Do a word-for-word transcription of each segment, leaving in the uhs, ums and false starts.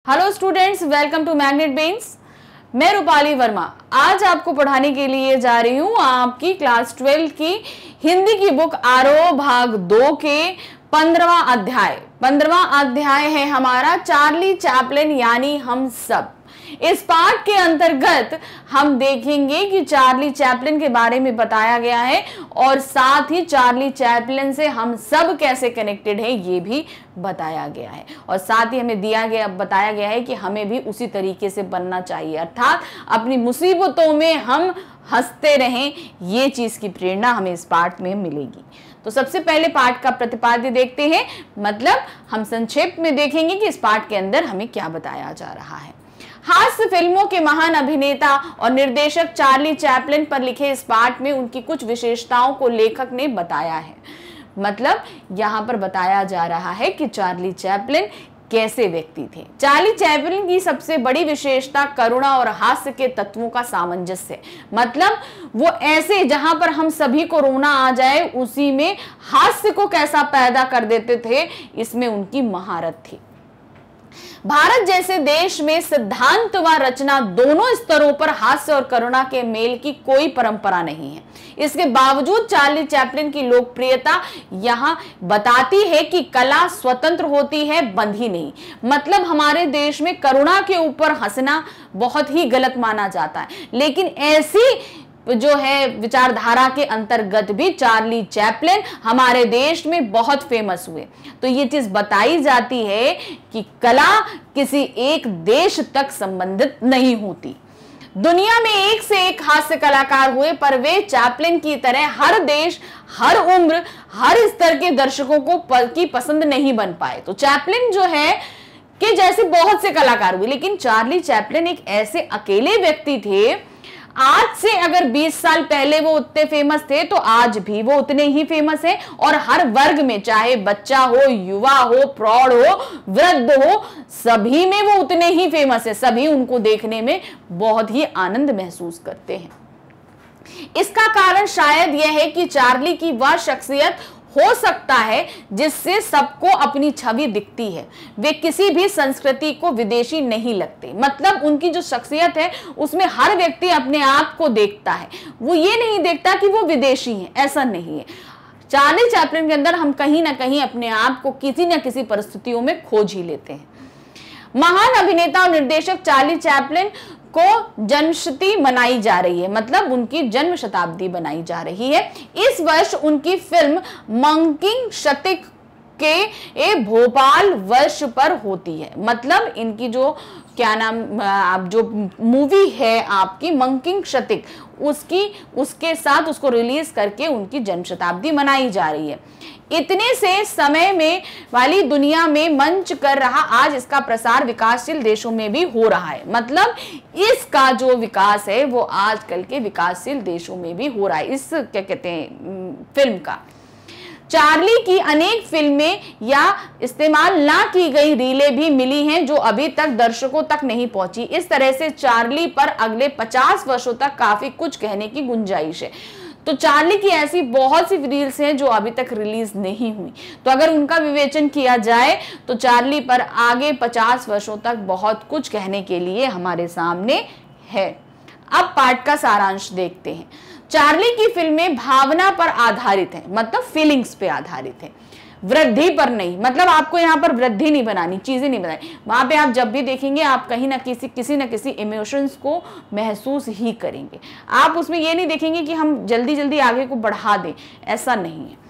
Hello students, welcome to Magnet Brains. मैं रूपाली वर्मा आज आपको पढ़ाने के लिए जा रही हूँ आपकी क्लास ट्वेल्व की हिंदी की बुक आरोह भाग दो के पंद्रहवां अध्याय। पंद्रहवां अध्याय है हमारा चार्ली चैपलिन यानी हम सब। इस पाठ के अंतर्गत हम देखेंगे कि चार्ली चैपलिन के बारे में बताया गया है और साथ ही चार्ली चैपलिन से हम सब कैसे कनेक्टेड है ये भी बताया गया है और साथ ही हमें दिया गया बताया गया है कि हमें भी उसी तरीके से बनना चाहिए, अर्थात अपनी मुसीबतों में हम हंसते रहें। ये चीज की प्रेरणा हमें इस पाठ में मिलेगी। तो सबसे पहले पाठ का प्रतिपाद्य देखते हैं, मतलब हम संक्षेप में देखेंगे कि इस पाठ के अंदर हमें क्या बताया जा रहा है। हास्य फिल्मों के महान अभिनेता और निर्देशक चार्ली चैपलिन पर लिखे इस पाठ में उनकी कुछ विशेषताओं को लेखक ने बताया है। मतलब यहां पर बताया जा रहा है कि चार्ली चैपलिन कैसे व्यक्ति थे। चार्ली चैपलिन की सबसे बड़ी विशेषता करुणा और हास्य के तत्वों का सामंजस्य। मतलब वो ऐसे जहां पर हम सभी को रोना आ जाए उसी में हास्य को कैसा पैदा कर देते थे, इसमें उनकी महारत थी। भारत जैसे देश में सिद्धांत व रचना दोनों स्तरों पर हास्य और करुणा के मेल की कोई परंपरा नहीं है। इसके बावजूद चार्ली चैपलिन की लोकप्रियता यहां बताती है कि कला स्वतंत्र होती है, बंधी नहीं। मतलब हमारे देश में करुणा के ऊपर हंसना बहुत ही गलत माना जाता है, लेकिन ऐसी जो है विचारधारा के अंतर्गत भी चार्ली चैपलिन हमारे देश में बहुत फेमस हुए। तो ये चीज बताई जाती है कि कला किसी एक देश तक संबंधित नहीं होती। दुनिया में एक से एक हास्य कलाकार हुए, पर वे चैपलिन की तरह हर देश, हर उम्र, हर स्तर के दर्शकों को की पसंद नहीं बन पाए। तो चैपलिन जो है कि जैसे बहुत से कलाकार हुए, लेकिन चार्ली चैपलिन एक ऐसे अकेले व्यक्ति थे। आज से अगर बीस साल पहले वो उतने फेमस थे तो आज भी वो उतने ही फेमस हैं और हर वर्ग में, चाहे बच्चा हो, युवा हो, प्रौढ़ हो, वृद्ध हो, सभी में वो उतने ही फेमस है। सभी उनको देखने में बहुत ही आनंद महसूस करते हैं। इसका कारण शायद यह है कि चार्ली की वह शख्सियत हो सकता है जिससे सबको अपनी छवि दिखती है। वे किसी भी संस्कृति को विदेशी नहीं लगते। मतलब उनकी जो शख्सियत है उसमें हर व्यक्ति अपने आप को देखता है, वो ये नहीं देखता कि वो विदेशी है, ऐसा नहीं है। चार्ली चैपलिन के अंदर हम कहीं ना कहीं अपने आप को किसी न किसी परिस्थितियों में खोज ही लेते हैं। महान अभिनेता और निर्देशक चार्ली चैपलिन को जन्मशती मनाई जा रही है, मतलब उनकी जन्म शताब्दी बनाई जा रही है। इस वर्ष उनकी फिल्म मंकिंग शतीक के ए भोपाल वर्ष पर होती है। मतलब इनकी जो क्या नाम आप जो मूवी है आपकी मंकिंग शतीक, उसकी उसके साथ उसको रिलीज करके उनकी जन्म शताब्दी मनाई जा रही है। इतने से समय में वाली दुनिया में मंच कर रहा आज इसका प्रसार विकासशील देशों में भी हो रहा है। मतलब इसका जो विकास है वो आजकल के विकासशील देशों में भी हो रहा है, इस क्या कहते हैं फिल्म का। चार्ली की अनेक फिल्में या इस्तेमाल ना की गई रीलें भी मिली हैं जो अभी तक दर्शकों तक नहीं पहुंची। इस तरह से चार्ली पर अगले पचास वर्षों तक काफी कुछ कहने की गुंजाइश है। तो चार्ली की ऐसी बहुत सी रील्स हैं जो अभी तक रिलीज नहीं हुई। तो अगर उनका विवेचन किया जाए तो चार्ली पर आगे पचास वर्षों तक बहुत कुछ कहने के लिए हमारे सामने है। अब पाठ का सारांश देखते हैं। चार्ली की फिल्में भावना पर आधारित हैं, मतलब फीलिंग्स पे आधारित हैं, वृद्धि पर नहीं। मतलब आपको यहाँ पर वृद्धि नहीं बनानी, चीजें नहीं बनानी। वहां पे आप जब भी देखेंगे आप कहीं ना किसी किसी ना किसी इमोशंस को महसूस ही करेंगे। आप उसमें ये नहीं देखेंगे कि हम जल्दी जल्दी आगे को बढ़ा दें, ऐसा नहीं है।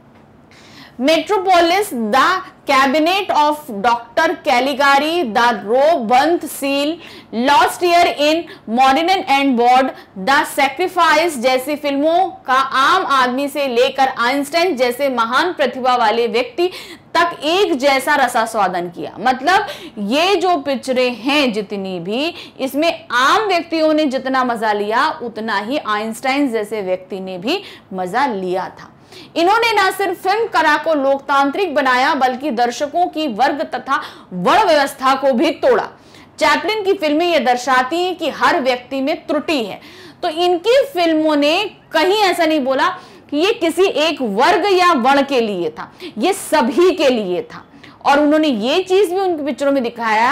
Metropolis, the cabinet of doctor Caligari, the रोबंथ seal, lost year in morning and board, the sacrifice जैसी फिल्मों का आम आदमी से लेकर आइंस्टाइन जैसे महान प्रतिभा वाले व्यक्ति तक एक जैसा रसास्वादन किया। मतलब ये जो पिक्चरें हैं जितनी भी, इसमें आम व्यक्तियों ने जितना मजा लिया उतना ही आइंस्टाइन जैसे व्यक्ति ने भी मजा लिया था। इन्होंने न सिर्फ फिल्म कला को लोकतांत्रिक बनाया बल्कि दर्शकों की वर्ग तथा वर्ण व्यवस्था को भी तोड़ा। चैपलिन की फिल्में यह दर्शाती हैं कि हर व्यक्ति में त्रुटि है। तो इनकी फिल्मों ने कहीं ऐसा नहीं बोला कि ये किसी एक वर्ग या वर्ण के लिए था, ये सभी के लिए था। और उन्होंने ये चीज भी उनकी पिक्चरों में दिखाया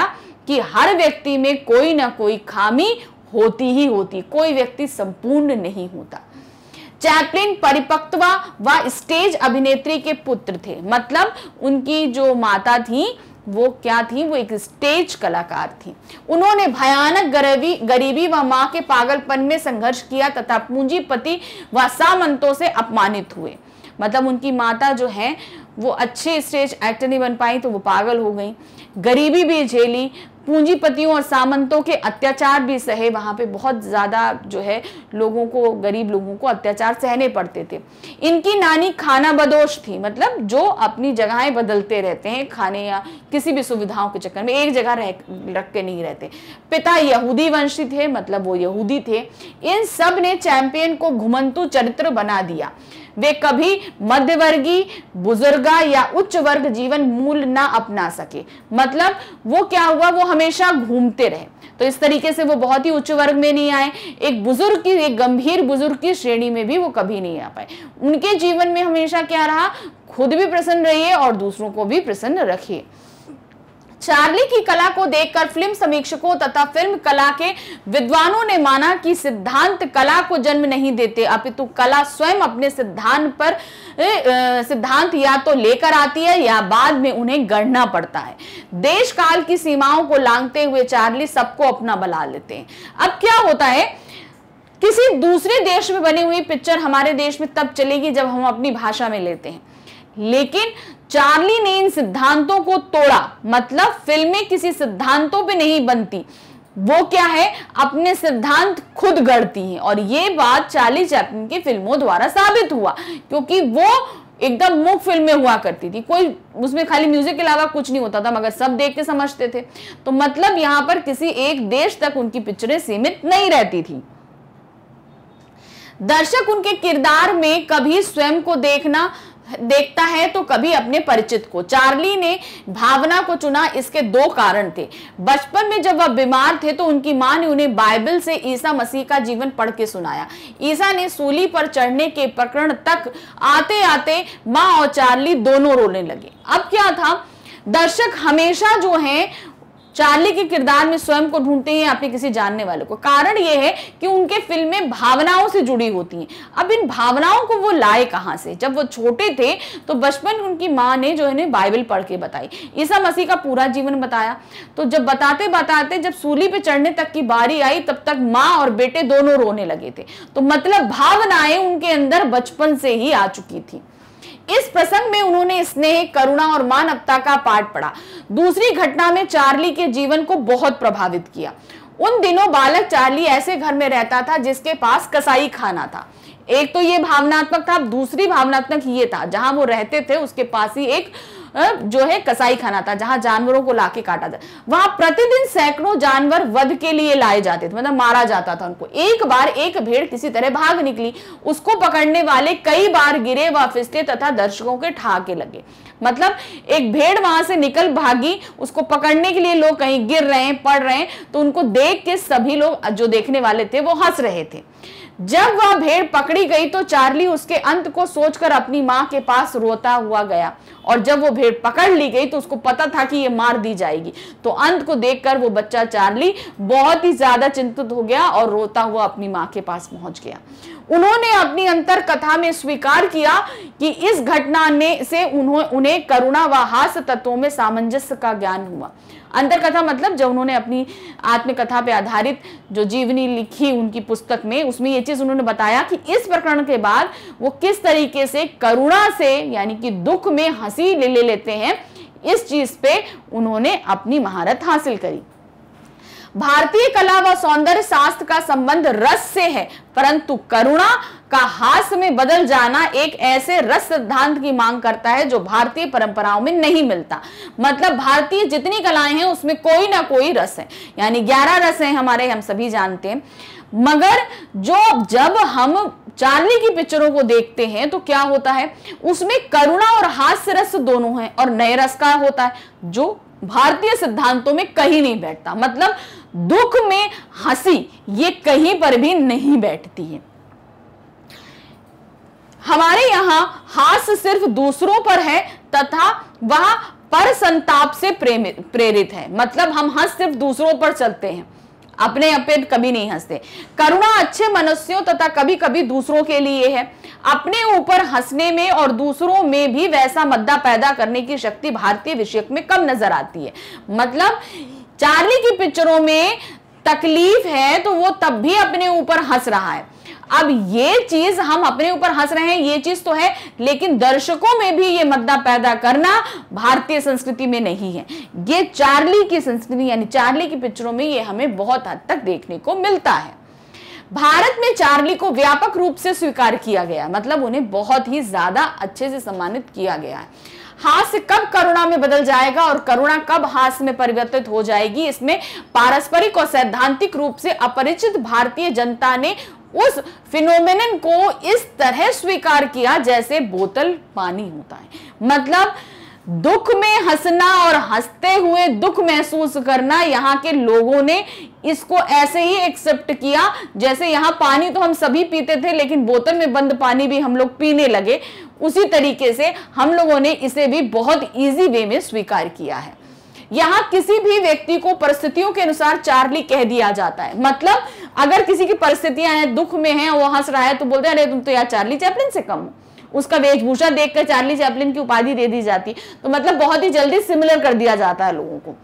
कि हर व्यक्ति में कोई ना कोई खामी होती ही होती, कोई व्यक्ति संपूर्ण नहीं होता। चैपलिन परिपक्व व स्टेज अभिनेत्री के पुत्र थे, मतलब उनकी जो माता थी वो क्या थी, वो एक स्टेज कलाकार थी। उन्होंने भयानक गरीबी गरीबी व मां के पागलपन में संघर्ष किया तथा पूंजीपति व सामंतों से अपमानित हुए। मतलब उनकी माता जो है वो अच्छे स्टेज एक्टर नहीं बन पाई तो वो पागल हो गई, गरीबी भी झेली, पूंजीपतियों और सामंतों के अत्याचार भी सहे। वहां पे बहुत ज्यादा जो है लोगों को, गरीब लोगों को अत्याचार सहने पड़ते थे। इनकी नानी खाना बदोश थी, मतलब जो अपनी जगहें बदलते रहते हैं खाने या किसी भी सुविधाओं के चक्कर में, एक जगह रह रख के नहीं रहते। पिता यहूदी वंशी थे, मतलब वो यहूदी थे। इन सब ने चैंपियन को घुमंतु चरित्र बना दिया। वे कभी मध्यवर्गीय, बुजुर्गा या उच्च वर्ग जीवन मूल ना अपना सके, मतलब वो क्या हुआ, वो हमेशा घूमते रहे। तो इस तरीके से वो बहुत ही उच्च वर्ग में नहीं आए, एक बुजुर्ग की, एक गंभीर बुजुर्ग की श्रेणी में भी वो कभी नहीं आ पाए। उनके जीवन में हमेशा क्या रहा, खुद भी प्रसन्न रहिए और दूसरों को भी प्रसन्न रखिए। चार्ली की कला को देखकर फिल्म समीक्षकों तथा फिल्म कला के विद्वानों ने माना कि सिद्धांत कला को जन्म नहीं देते, अपितु कला स्वयं अपने सिद्धांत पर सिद्धांत या तो लेकर आती है या बाद में उन्हें गढ़ना पड़ता है। देश काल की सीमाओं को लांघते हुए चार्ली सबको अपना बना लेते हैं। अब क्या होता है, किसी दूसरे देश में बनी हुई पिक्चर हमारे देश में तब चलेगी जब हम अपनी भाषा में लेते हैं, लेकिन चार्ली ने इन सिद्धांतों को तोड़ा। मतलब फिल्में किसी सिद्धांतों पे नहीं बनती, वो क्या है, अपने सिद्धांत खुद गढ़ती हैं। और ये बात चार्ली चैपलिन की फिल्मों द्वारा साबित हुआ, क्योंकि वो एकदम मूक फिल्में हुआ करती थी, कोई उसमें खाली म्यूजिक के अलावा कुछ नहीं होता था, मगर सब देख के समझते थे। तो मतलब यहां पर किसी एक देश तक उनकी पिक्चरें सीमित नहीं रहती थी। दर्शक उनके किरदार में कभी स्वयं को देखना देखता है तो कभी अपने परिचित को। चार्ली ने भावना को चुना, इसके दो कारण थे। बचपन में जब वह बीमार थे तो उनकी मां ने उन्हें बाइबल से ईसा मसीह का जीवन पढ़ के सुनाया। ईसा ने सूली पर चढ़ने के प्रकरण तक आते आते मां और चार्ली दोनों रोने लगे। अब क्या था, दर्शक हमेशा जो है चार्ली के किरदार में स्वयं को ढूंढते हैं, अपने किसी जानने वाले को। कारण यह है कि उनके फिल्में भावनाओं से जुड़ी होती हैं। अब इन भावनाओं को वो लाए कहां से, जब वो छोटे थे तो बचपन में उनकी माँ ने जो है बाइबल पढ़ के बताई, ईसा मसीह का पूरा जीवन बताया। तो जब बताते बताते जब सूली पे चढ़ने तक की बारी आई, तब तक माँ और बेटे दोनों रोने लगे थे। तो मतलब भावनाएं उनके अंदर बचपन से ही आ चुकी थी। इस प्रसंग में उन्होंने स्नेह, करुणा और मानवता का पाठ पढ़ा। दूसरी घटना में चार्ली के जीवन को बहुत प्रभावित किया। उन दिनों बालक चार्ली ऐसे घर में रहता था जिसके पास कसाई खाना था। एक तो ये भावनात्मक था, दूसरी भावनात्मक ये था, जहां वो रहते थे उसके पास ही एक जो है कसाई खाना था, जहां जानवरों को लाके काटा जाता। वहां प्रतिदिन सैकड़ों जानवर वध के लिए लाए जाते थे, मतलब मारा जाता था उनको। एक बार एक भेड़ किसी तरह भाग निकली, उसको पकड़ने वाले कई बार गिरे व फिसले तथा दर्शकों के ठहाके लगे। मतलब एक भेड़ वहां से निकल भागी, उसको पकड़ने के लिए लोग कहीं गिर रहे हैं, पड़ रहे हैं, तो उनको देख के सभी लोग जो देखने वाले थे वो हंस रहे थे। जब वह भेड़ पकड़ी गई तो चार्ली उसके अंत को सोचकर अपनी मां के पास रोता हुआ गया, और जब वो भेड़ पकड़ ली गई तो उसको पता था कि ये मार दी जाएगी। तो अंत को देखकर वो बच्चा चार्ली बहुत ही ज्यादा चिंतित हो गया और रोता हुआ अपनी मां के पास पहुंच गया। उन्होंने अपनी अंतर कथा में स्वीकार किया कि इस घटना ने से उन्होंने उन्हें करुणा व हास्य तत्वों में सामंजस्य का ज्ञान हुआ। अंतर कथा मतलब जब उन्होंने अपनी आत्मकथा पे आधारित जो जीवनी लिखी उनकी पुस्तक में, उसमें ये चीज उन्होंने बताया कि इस प्रकरण के बाद वो किस तरीके से करुणा से, यानी कि दुख में हंसी ले, ले लेते हैं। इस चीज पे उन्होंने अपनी महारत हासिल करी। भारतीय कला व सौंदर्य शास्त्र का संबंध रस से है, परंतु करुणा का हास्य में बदल जाना एक ऐसे रस सिद्धांत की मांग करता है जो भारतीय परंपराओं में नहीं मिलता। मतलब भारतीय जितनी कलाएं हैं उसमें कोई ना कोई रस है, यानी ग्यारह रस हैं हमारे, हम सभी जानते हैं। मगर जो जब हम चार्ली की पिक्चरों को देखते हैं तो क्या होता है, उसमें करुणा और हास्य रस दोनों हैं, और नए रस का होता है जो भारतीय सिद्धांतों में कहीं नहीं बैठता। मतलब दुख में हंसी ये कहीं पर भी नहीं बैठती है। हमारे यहां हास्य सिर्फ दूसरों पर है तथा वह पर संताप से प्रेरित है, मतलब हम हंस सिर्फ दूसरों पर चलते हैं, अपने अपने कभी नहीं हंसते। करुणा अच्छे मनुष्यों तथा कभी कभी दूसरों के लिए है। अपने ऊपर हंसने में और दूसरों में भी वैसा मद्दा पैदा करने की शक्ति भारतीय विषयक में कम नजर आती है। मतलब चार्ली की पिक्चरों में तकलीफ है तो वो तब भी अपने ऊपर हंस रहा है। अब ये चीज हम अपने ऊपर हंस रहे हैं, ये चीज तो है, लेकिन दर्शकों में भी ये मद्दा पैदा करना भारतीय संस्कृति में नहीं है। ये चार्ली की संस्कृति यानी चार्ली की पिक्चरों में ये हमें बहुत हद तक देखने को मिलता है। भारत में चार्ली को व्यापक रूप से स्वीकार किया गया, मतलब उन्हें बहुत ही ज्यादा अच्छे से सम्मानित किया गया है। हास्य कब करुणा में बदल जाएगा और करुणा कब हास्य में परिवर्तित हो जाएगी, इसमें पारस्परिक और सैद्धांतिक रूप से अपरिचित भारतीय जनता ने उस फिनोमेनन को इस तरह स्वीकार किया जैसे बोतल पानी होता है। मतलब दुख में हंसना और हंसते हुए दुख महसूस करना, यहाँ के लोगों ने इसको ऐसे ही एक्सेप्ट किया जैसे यहाँ पानी तो हम सभी पीते थे लेकिन बोतल में बंद पानी भी हम लोग पीने लगे, उसी तरीके से हम लोगों ने इसे भी बहुत इजी वे में स्वीकार किया है। यहाँ किसी भी व्यक्ति को परिस्थितियों के अनुसार चार्ली कह दिया जाता है। मतलब अगर किसी की परिस्थितियां हैं, दुख में है, वो हंस रहा है तो बोलते हैं अरे तुम तो यार चार्ली चैपलिन से कम हो। उसका वेशभूषा देखकर चार्ली चैपलिन की उपाधि दे दी जाती, तो मतलब बहुत ही जल्दी सिमिलर कर दिया जाता है लोगों को।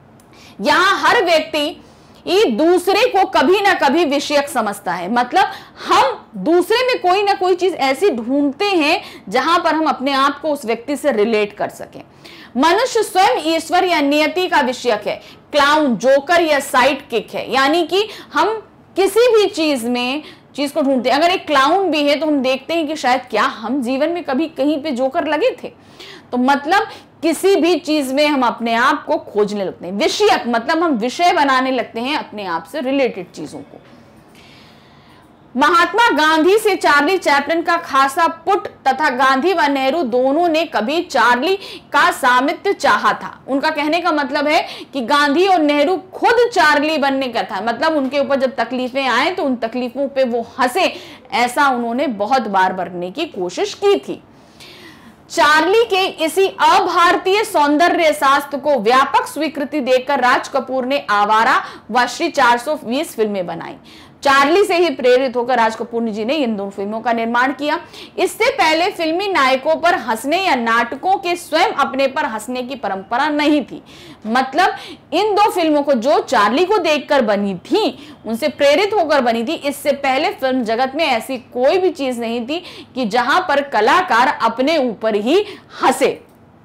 यहाँ हर व्यक्ति ये दूसरे को कभी ना कभी विषयक समझता है। मतलब हम दूसरे में कोई ना कोई चीज ऐसी ढूंढते हैं जहां पर हम अपने आप को उस व्यक्ति से रिलेट कर सकें। मनुष्य स्वयं ईश्वर या नियति का विषयक है, क्लाउन, जोकर या साइड किक है। यानी कि हम किसी भी चीज में चीज को ढूंढते हैं। अगर एक क्लाउन भी है तो हम देखते हैं कि शायद क्या हम जीवन में कभी कहीं पे जोकर लगे थे। तो मतलब किसी भी चीज में हम अपने आप को खोजने लगते हैं। विषयक मतलब हम विषय बनाने लगते हैं अपने आप से रिलेटेड चीजों को। महात्मा गांधी से चार्ली चैपलिन का खासा पुट तथा गांधी व नेहरू दोनों ने कभी चार्ली का सामित्य चाहा था। उनका कहने का मतलब है कि गांधी और नेहरू खुद चार्ली बनने का था। मतलब उनके ऊपर जब तकलीफें आए तो उन तकलीफों पे वो हंसे, ऐसा उन्होंने बहुत बार बनने की कोशिश की थी। चार्ली के इसी अभारतीय सौंदर्य शास्त्र को व्यापक स्वीकृति देकर राज कपूर ने आवारा व श्री चार सौ बीस फिल्में बनाई। चार्ली से ही प्रेरित होकर राज कपूर जी ने इन दोनों फिल्मों का निर्माण किया। इससे पहले फिल्मी नायकों पर हंसने या नाटकों के स्वयं अपने पर हंसने की परंपरा नहीं थी। मतलब इन दो फिल्मों को जो चार्ली को देखकर बनी थी, उनसे प्रेरित होकर बनी थी, इससे पहले फिल्म जगत में ऐसी कोई भी चीज नहीं थी कि जहां पर कलाकार अपने ऊपर ही हंसे।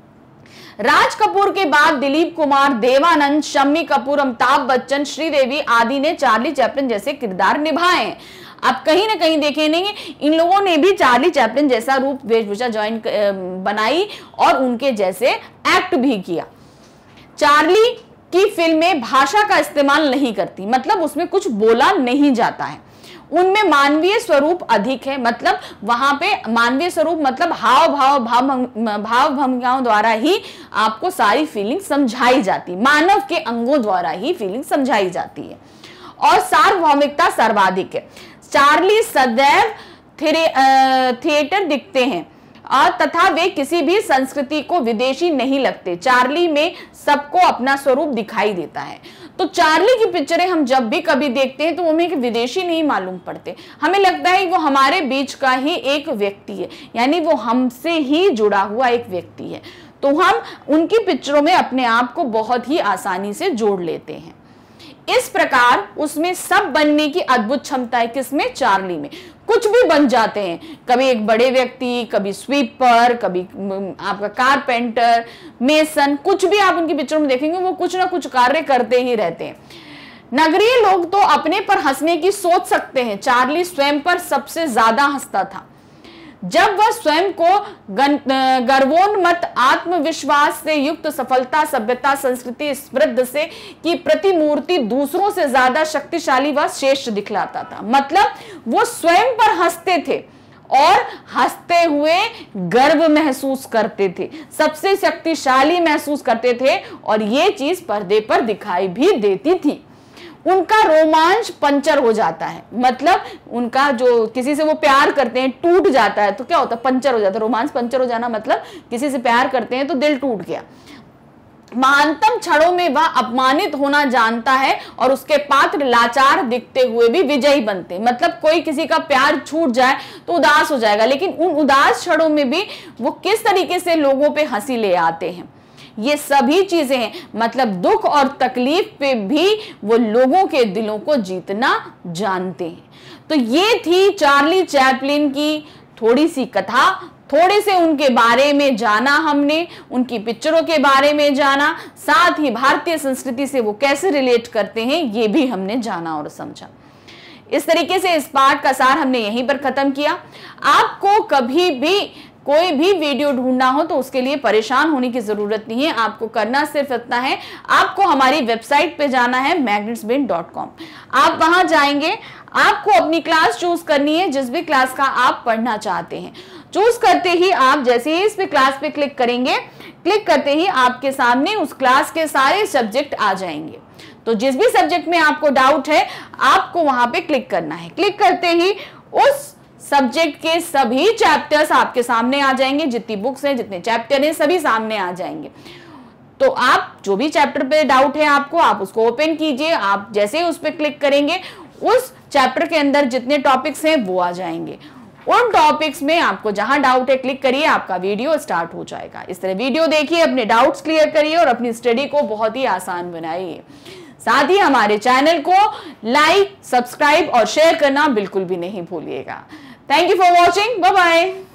राज कपूर के बाद दिलीप कुमार, देवानंद, शम्मी कपूर, अमिताभ बच्चन, श्रीदेवी आदि ने चार्ली चैपलिन जैसे किरदार निभाए हैं। आप कहीं ना कहीं देखे नहीं, इन लोगों ने भी चार्ली चैपलिन जैसा रूप वेशभूषा ज्वाइन बनाई और उनके जैसे एक्ट भी किया। चार्ली की फिल्में भाषा का इस्तेमाल नहीं करती, मतलब उसमें कुछ बोला नहीं जाता है। उनमें मानवीय स्वरूप अधिक है। मतलब वहां पे मानवीय स्वरूप मतलब हाव भाव भाव भाव भंगिमाओं द्वारा ही आपको सारी फीलिंग समझाई जाती, मानव के अंगों द्वारा ही फीलिंग समझाई जाती है। और सार्वभौमिकता सर्वाधिक है। चार्ली सदैव थिएटर दिखते हैं और तथा वे किसी भी संस्कृति को विदेशी नहीं लगते। चार्ली में सबको अपना स्वरूप दिखाई देता है। तो चार्ली की पिक्चरें हम जब भी कभी देखते हैं तो हमें एक विदेशी नहीं मालूम पड़ते, हमें लगता है वो हमारे बीच का ही एक व्यक्ति है, यानी वो हमसे ही जुड़ा हुआ एक व्यक्ति है। तो हम उनकी पिक्चरों में अपने आप को बहुत ही आसानी से जोड़ लेते हैं। इस प्रकार उसमें सब बनने की अद्भुत क्षमता है। किसमें? चार्ली में। कुछ भी बन जाते हैं, कभी एक बड़े व्यक्ति, कभी स्वीपर, कभी आपका कारपेंटर, मेसन, कुछ भी आप उनकी पिक्चर में देखेंगे वो कुछ ना कुछ कार्य करते ही रहते हैं। नगरीय लोग तो अपने पर हंसने की सोच सकते हैं, चार्ली स्वयं पर सबसे ज्यादा हंसता था। जब वह स्वयं को गर्वोन्मत्त आत्मविश्वास से युक्त सफलता, सभ्यता, संस्कृति, समृद्ध से की प्रतिमूर्ति दूसरों से ज्यादा शक्तिशाली व श्रेष्ठ दिखलाता था। मतलब वो स्वयं पर हंसते थे और हंसते हुए गर्व महसूस करते थे, सबसे शक्तिशाली महसूस करते थे और ये चीज पर्दे पर दिखाई भी देती थी। उनका रोमांच पंचर हो जाता है। मतलब उनका जो किसी से वो प्यार करते हैं टूट जाता है तो क्या होता है? पंचर हो जाता है। रोमांच पंचर हो जाना मतलब किसी से प्यार करते हैं तो दिल टूट गया। महानतम क्षणों में वह अपमानित होना जानता है और उसके पात्र लाचार दिखते हुए भी विजयी बनते। मतलब कोई किसी का प्यार छूट जाए तो उदास हो जाएगा, लेकिन उन उदास क्षणों में भी वो किस तरीके से लोगों पे हंसी ले आते हैं। ये सभी चीजें हैं, मतलब दुख और तकलीफ पे भी वो लोगों के दिलों को जीतना जानते हैं। तो ये थी चार्ली चैपलिन की थोड़ी सी कथा, थोड़े से उनके बारे में जाना हमने, उनकी पिक्चरों के बारे में जाना, साथ ही भारतीय संस्कृति से वो कैसे रिलेट करते हैं ये भी हमने जाना और समझा। इस तरीके से इस पाठ का सार हमने यहीं पर खत्म किया। आपको कभी भी कोई भी वीडियो ढूंढना हो तो उसके लिए परेशान होने की जरूरत नहीं है। आपको करना सिर्फ इतना है, आपको हमारी वेबसाइट पे जाना है मैग्नेट्स ब्रेन डॉट कॉम। आप वहां जाएंगे, आपको अपनी क्लास चूज करनी है जिस भी क्लास का आप पढ़ना चाहते हैं। चूज करते ही आप जैसे ही इस पे क्लास पे क्लिक करेंगे, क्लिक करते ही आपके सामने उस क्लास के सारे सब्जेक्ट आ जाएंगे। तो जिस भी सब्जेक्ट में आपको डाउट है आपको वहां पे क्लिक करना है। क्लिक करते ही उस सब्जेक्ट के सभी चैप्टर्स आपके सामने आ जाएंगे, जितनी बुक्स हैं, जितने चैप्टर हैं, सभी सामने आ जाएंगे। तो आप जो भी चैप्टर पे डाउट है आपको, आप उसको ओपन कीजिए। आप जैसे ही उस पर क्लिक करेंगे उस चैप्टर के अंदर जितने टॉपिक्स हैं वो आ जाएंगे। उन टॉपिक्स में आपको जहां डाउट है क्लिक करिए, आपका वीडियो स्टार्ट हो जाएगा। इस तरह वीडियो देखिए, अपने डाउट्स क्लियर करिए और अपनी स्टडी को बहुत ही आसान बनाइए। साथ ही हमारे चैनल को लाइक, सब्सक्राइब और शेयर करना बिल्कुल भी नहीं भूलिएगा। Thank you for watching, bye bye.